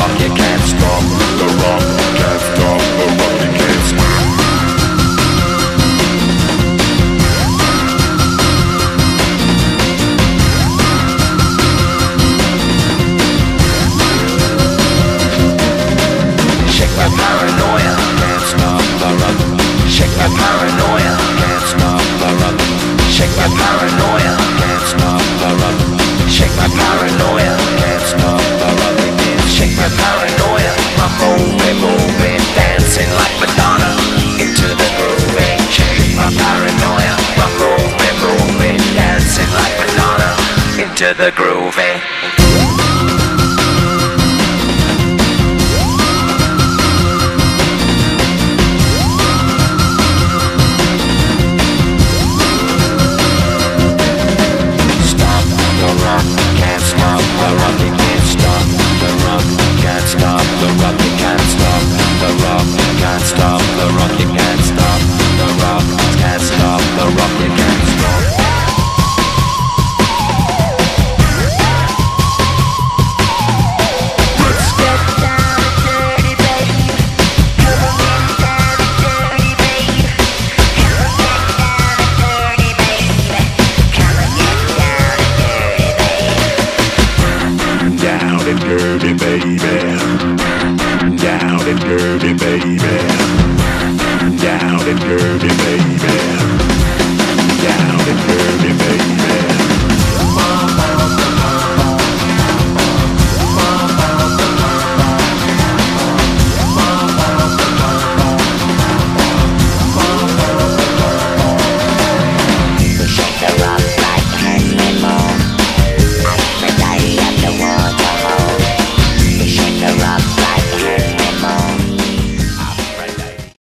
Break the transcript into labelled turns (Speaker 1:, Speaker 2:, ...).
Speaker 1: rock, you can't stop the rock, can't stop the rock, you can't stop. Shake my paranoia, can't stop the rock. Shake my paranoia, can't stop the rock. Shake my paranoia, can't stop the rock. Shake my paranoia, can't stop the rock. Shake my paranoia, I'm moving, dancing like Madonna into the groove. Shake my paranoia, I'm moving, dancing like Madonna into the groove.